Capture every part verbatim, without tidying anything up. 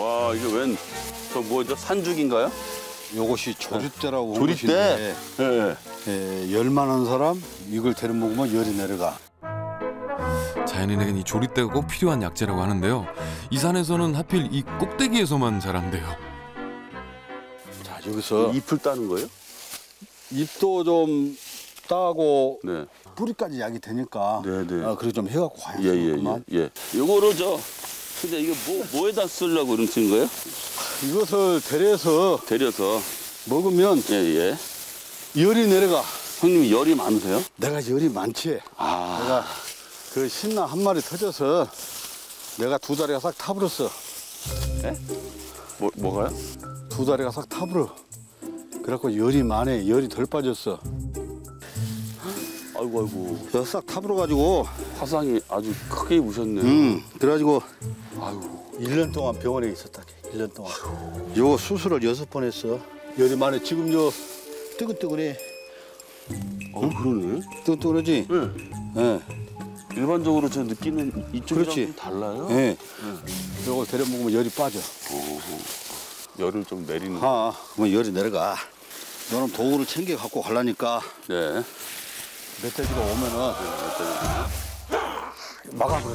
와, 이게 웬, 저 뭐죠? 산죽인가요? 요것이 조리대라고. 조리대? 예. 네. 예, 열 많은 사람 이걸 데려 먹으면 열이 내려가. 자연인에겐 이 조리대가 꼭 필요한 약재라고 하는데요. 이 산에서는 하필 이 꼭대기에서만 자란대요. 자, 여기서 잎을 따는 거예요? 잎도 좀 따고 네. 뿌리까지 약이 되니까. 네네. 아, 그래 좀 해갖고 가야 예, 예, 되겠구만. 예, 예. 요거를 저, 근데 이게 뭐, 뭐에다 쓰려고 이런 쓴 거예요? 이것을 데려서 데려서. 먹으면 예, 예. 열이 내려가. 형님 열이 많으세요? 내가 열이 많지. 아. 내가 그 신나 한 마리 터져서 내가 두 다리가 싹 타버렸어. 예? 뭐, 뭐가요? 두 다리가 싹 타버려. 그래갖고 열이 많아. 열이 덜 빠졌어. 아이고, 아이고. 그래서 싹 타버려가지고. 화상이 아주 크게 입으셨네요. 응. 그래가지고 아이고. 일 년 동안 병원에 있었다. 일 년 동안. 요 수술을 여섯 번 했어. 열이 많아. 지금 저 뜨끈뜨끈해. 어, 그러네. 뜨끈뜨끈하지? 예. 예. 일반적으로 저 느끼는 이쪽이랑 그렇지. 좀 달라요? 예. 요걸 데려 먹으면 열이 빠져. 열을 좀 내리는. 아, 그러면 열이 내려가. 너는 도구를 챙겨 갖고 가려니까 네. 멧돼지가 오면은 막아버려.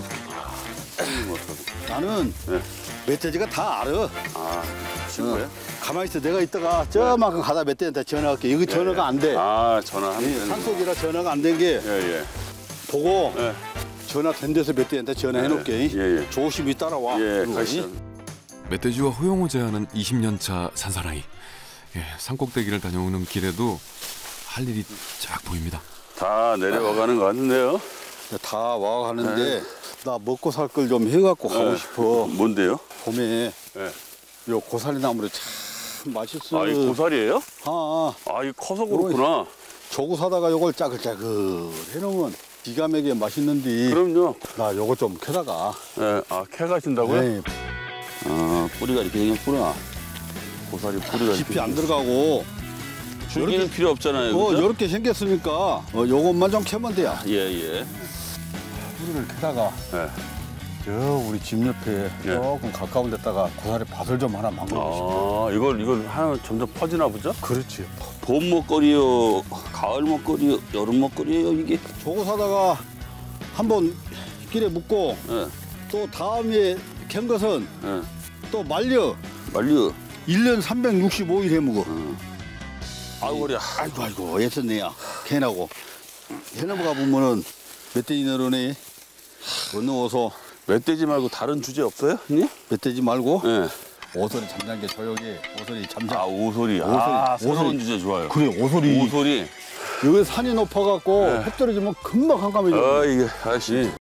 나는 네. 멧돼지가 다 알아. 아, 친구예요? 어. 가만히 있어. 내가 이따가 저만큼 가다 멧돼지한테 전화할게. 여기 전화가 안 돼. 아, 전화하면 이 되는 산속이라 전화가 안 된 게 예, 예. 보고 예. 전화 된 데서 멧돼지한테 전화해 놓을게. 예, 예. 조심히 따라와. 예, 그러고. 가시죠. 멧돼지와 호영호제하는 이십 년 차 산사나이. 예, 산꼭대기를 다녀오는 길에도 할 일이 쫙 보입니다. 다 내려와가는 것 같은데요? 다 와가는데 나 먹고 살 걸 좀 해갖고 가고 네. 싶어. 뭔데요? 봄에 예. 요 고사리 나무를 참 맛있어. 아, 이 고사리예요? 아, 아, 이 커서 그렇구나. 조구 사다가 요걸 짜글짜글 해놓으면 기가 막히게 맛있는데. 그럼요. 나 요거 좀 캐다가. 예. 아, 캐 가신다고요? 네. 아, 뿌리가 이렇게 생겼구나. 고사리 뿌리가 깊이 이렇게. 안 들어가고. 줄기는 필요 없잖아요. 어, 그죠? 요렇게 생겼으니까 어, 요것만 좀 캐면 돼요. 예, 예. 뿌리를 캐다가 예. 저 우리 집 옆에 예. 조금 가까운 데다가 고사리 밭을 좀 하나 만들고 싶어. 아, 이걸, 이걸 하면 점점 퍼지나 보죠? 그렇지. 봄 먹거리요, 가을 먹거리요, 여름 먹거리요, 이게. 조구 사다가 한번 길에 묻고 예, 또 다음에 캔 것은 예. 또 말려. 말려. 일 년 삼백육십오 일 해먹어. 아이고, 그래. 아이고 아이고 애썼네요. 캐나고 해나무가 보면은 멧돼지 내려오네. 건너와서 멧돼지 말고 다른 주제 없어요, 형님? 멧돼지 말고 예. 오소리 잠자는 게 조용히. 오소리 잠자. 아, 오소리. 오소리. 아, 새로운 오소리. 주제 좋아요. 그래 오소리. 오소리. 여기 산이 높아갖고 네. 해 떨어지면 금방 한감해져. 아, 이게, 아저씨.